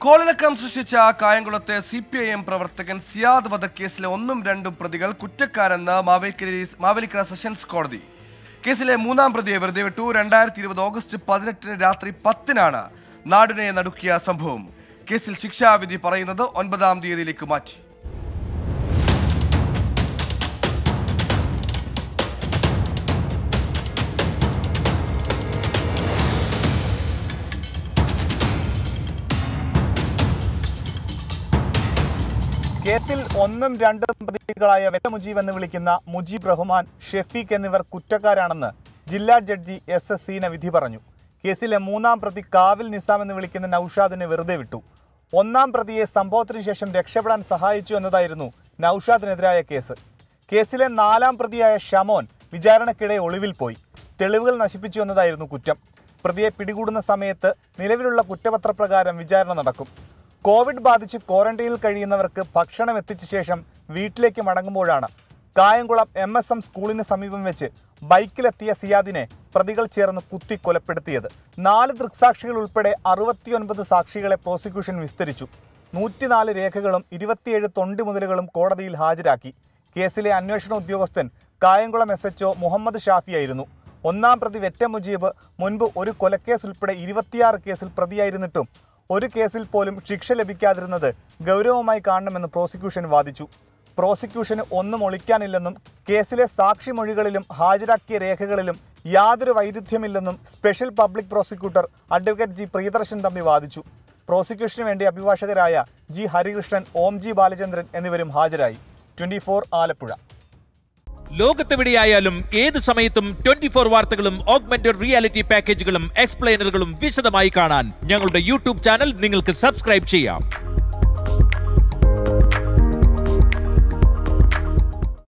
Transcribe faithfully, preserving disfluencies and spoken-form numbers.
കോളിളക്കം സൃഷ്ടിച്ച കായംകുളത്തെ C P I M പ്രവർത്തകൻ സിയാദ് വധക്കേസിലെ ഒന്നും രണ്ടും പ്രതികൾ കുറ്റക്കാരെന്ന് മാവേലിക്കര സെഷൻസ് കോടതി. കേസിലെ മൂന്നാം പ്രതിയെ വെറുതെ വിട്ടു. രണ്ടായിരത്തി ഇരുപത് ഓഗസ്റ്റ് പതിനെട്ടിന് രാത്രി പത്തിനാണ് നാടിനെ നടുക്കിയ സംഭവം. കേസിൽ ശിക്ഷാവിധി പറയുന്നത് ഒൻപതാം തീയതിയിലേക്ക് മാറ്റി. കേസിൽ ഒന്നും രണ്ടും പ്രതികളായ വെറ്റ മുജീബ് എന്ന് വിളിക്കുന്ന മുജീബ് റഹ്മാൻ, ഷെഫീഖ് എന്നിവർ കുറ്റക്കാരാണെന്ന് ജില്ലാ ജഡ്ജി എസ് എസ് സീന വിധി പറഞ്ഞു. കേസിലെ മൂന്നാം പ്രതി കാവിൽ നിസാം എന്ന് വിളിക്കുന്ന നൌഷാദിനെ വെറുതെ വിട്ടു. ഒന്നാം പ്രതിയെ സംഭവത്തിനു ശേഷം രക്ഷപ്പെടാൻ സഹായിച്ചു എന്നതായിരുന്നു നൌഷാദിനെതിരായ കേസ്. കേസിലെ നാലാം പ്രതിയായ ഷമോൻ വിചാരണയ്ക്കിടെ ഒളിവിൽ പോയി. തെളിവുകൾ നശിപ്പിച്ചു എന്നതായിരുന്നു കുറ്റം. പ്രതിയെ പിടികൂടുന്ന സമയത്ത് നിലവിലുള്ള കുറ്റപത്രപ്രകാരം വിചാരണ നടക്കും. കോവിഡ് ബാധിച്ച് ക്വാറന്റൈനിൽ കഴിയുന്നവർക്ക് ഭക്ഷണം എത്തിച്ച ശേഷം വീട്ടിലേക്ക് മടങ്ങുമ്പോഴാണ് കായംകുളം എം എസ് എം സ്കൂളിന് സമീപം വെച്ച് ബൈക്കിലെത്തിയ സിയാദിനെ പ്രതികൾ ചേർന്ന് കുത്തി കൊലപ്പെടുത്തിയത്. നാല് ദൃക്സാക്ഷികൾ ഉൾപ്പെടെ അറുപത്തിയൊൻപത് സാക്ഷികളെ പ്രോസിക്യൂഷൻ വിസ്തരിച്ചു. നൂറ്റിനാല് രേഖകളും ഇരുപത്തിയേഴ് തൊണ്ടിമുതലുകളും കോടതിയിൽ ഹാജരാക്കി. കേസിലെ അന്വേഷണ ഉദ്യോഗസ്ഥൻ Kayamkulam S H O Muhammad ഷാഫിയായിരുന്നു. ഒന്നാം പ്രതി വെറ്റ മുജീബ് മുൻപ് ഒരു കൊലക്കേസ് ഉൾപ്പെടെ ഇരുപത്തിയാറ് കേസിൽ പ്രതിയായിരുന്നിട്ടും ഒരു കേസിൽ പോലും ശിക്ഷ ലഭിക്കാതിരുന്നത് ഗൗരവമായി കാണണമെന്ന് പ്രോസിക്യൂഷൻ വാദിച്ചു. പ്രോസിക്യൂഷന് ഒന്നും ഒളിക്കാനില്ലെന്നും കേസിലെ സാക്ഷിമൊഴികളിലും ഹാജരാക്കിയ രേഖകളിലും യാതൊരു വൈരുദ്ധ്യമില്ലെന്നും special public prosecutor advocate G Priyadarshan Thampi വാദിച്ചു. പ്രോസിക്യൂഷന് വേണ്ടി അഭിഭാഷകരായ ജി ഹരികൃഷ്ണൻ, ഓം ജി ബാലചന്ദ്രൻ എന്നിവരും ഹാജരായി. Twenty four Alappuzha. ലോകത്തെവിടെയായാലും ഏത് സമയത്തും ട്വന്റി ഫോർ വാർത്തകളും ഓഗ്മെന്റഡ് റിയാലിറ്റി പാക്കേജുകളും എക്സ്പ്ലെയിനറുകളും വിശദമായി കാണാൻ ഞങ്ങളുടെ യൂട്യൂബ് ചാനൽ നിങ്ങൾക്ക് സബ്സ്ക്രൈബ് ചെയ്യാം.